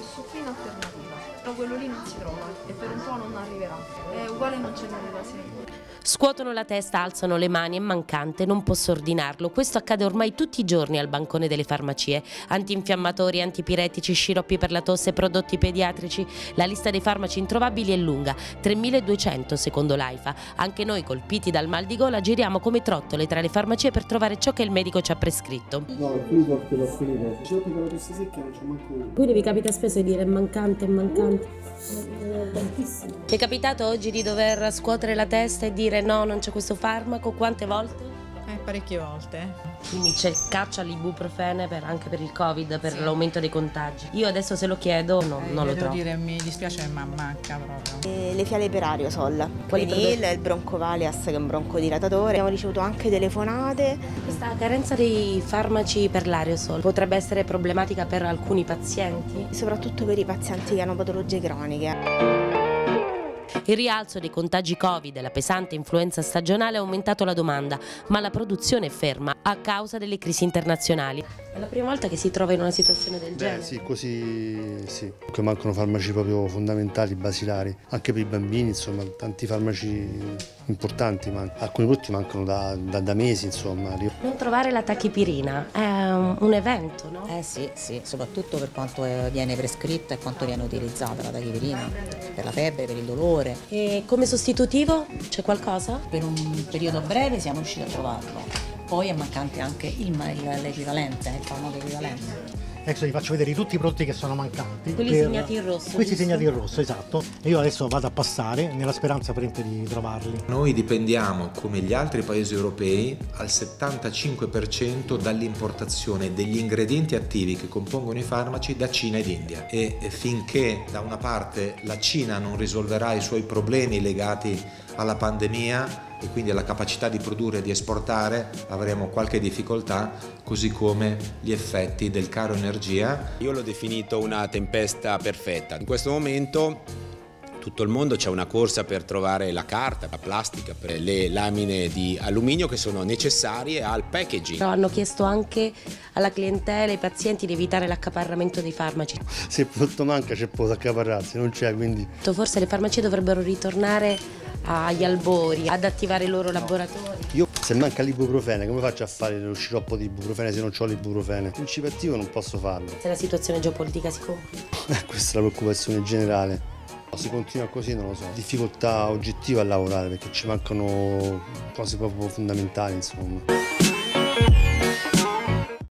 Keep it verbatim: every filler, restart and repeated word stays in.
qui in alternativa, però quello lì non si trova e per un po' non arriverà. È uguale non c'è nulla, sì. Scuotono la testa, alzano le mani, è mancante, non posso ordinarlo. Questo accade ormai tutti i giorni al bancone delle farmacie. Antinfiammatori, antipiretici, sciroppi per la tosse, prodotti pediatrici. La lista dei farmaci introvabili è lunga, tremiladuecento secondo l'AIFA. Anche noi, colpiti dal mal di gola, giriamo come trottole tra le farmacie per trovare ciò che il medico ci ha prescritto. No, qui porto l'ho finito. Sciroppi per la tosse secca non c'è manco uno. Quindi vi capita spesso di dire è mancante, è mancante? Tantissimo. Ti è capitato oggi di dover scuotere la testa e dire no, non c'è questo farmaco? Quante volte? Eh, parecchie volte. Quindi c'è caccia all'ibuprofene per, anche per il Covid, per Sì. l'aumento dei contagi. Io adesso se lo chiedo no, Eh, non lo devo trovo. dire, mi dispiace ma manca proprio. E le fiale per aerosol, Quali Plenil, il Broncovalias che è un broncodilatatore. Abbiamo ricevuto anche telefonate. Questa carenza dei farmaci per l'aerosol potrebbe essere problematica per alcuni pazienti? Soprattutto per i pazienti che hanno patologie croniche. Il rialzo dei contagi Covid e la pesante influenza stagionale ha aumentato la domanda, ma la produzione è ferma a causa delle crisi internazionali. È la prima volta che si trova in una situazione del genere? Beh, sì, così sì. Che mancano farmaci proprio fondamentali, basilari, anche per i bambini, insomma, tanti farmaci importanti, ma alcuni prodotti mancano da, da, da mesi, insomma. Non trovare la tachipirina è un, un evento, no? Eh sì, sì, soprattutto per quanto viene prescritta e quanto viene utilizzata la tachipirina, per la febbre, per il dolore. E come sostitutivo c'è qualcosa? Per un periodo breve siamo riusciti a trovarlo. Poi è mancante anche l'equivalente, il farmaco equivalente. Adesso vi faccio vedere tutti i prodotti che sono mancanti. Quelli per... segnati in rosso. Questi giusto? segnati in rosso, esatto. E io adesso vado a passare nella speranza per di trovarli. Noi dipendiamo, come gli altri paesi europei, al settantacinque per cento dall'importazione degli ingredienti attivi che compongono i farmaci da Cina ed India. E finché da una parte la Cina non risolverà i suoi problemi legati alla pandemia e quindi alla capacità di produrre e di esportare, avremo qualche difficoltà, così come gli effetti del caro energia. Io l'ho definito una tempesta perfetta. In questo momento tutto il mondo c'è una corsa per trovare la carta, la plastica, per le lamine di alluminio che sono necessarie al packaging. Però hanno chiesto anche alla clientela, ai pazienti, di evitare l'accaparramento dei farmaci. Se il prodotto manca c'è poco da accaparrarsi, non c'è, quindi... Forse le farmacie dovrebbero ritornare agli albori, ad attivare i loro laboratori. Io se manca l'ibuprofene, come faccio a fare lo sciroppo di ibuprofene se non ho l'ibuprofene? Il principio attivo non posso farlo. Se la situazione geopolitica si complica. Questa è la preoccupazione generale. Se continua così non lo so, difficoltà oggettiva a lavorare perché ci mancano cose proprio fondamentali, insomma.